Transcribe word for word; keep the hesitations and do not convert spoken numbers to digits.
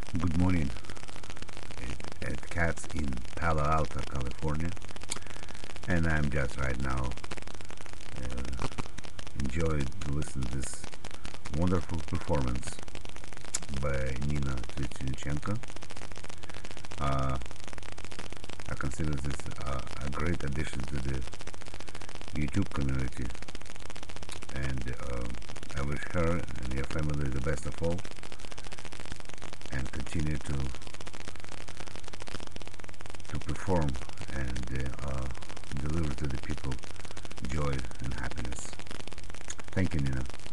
Good morning at, at Cats in Palo Alto, California, and I'm just right now uh, enjoying to listen to this wonderful performance by Nina Tsyuchenko. Uh, I consider this uh, a great addition to the YouTube community, and uh, I wish her and your family the best of all, and continue to to perform and uh, deliver to the people joy and happiness. Thank you, Nina.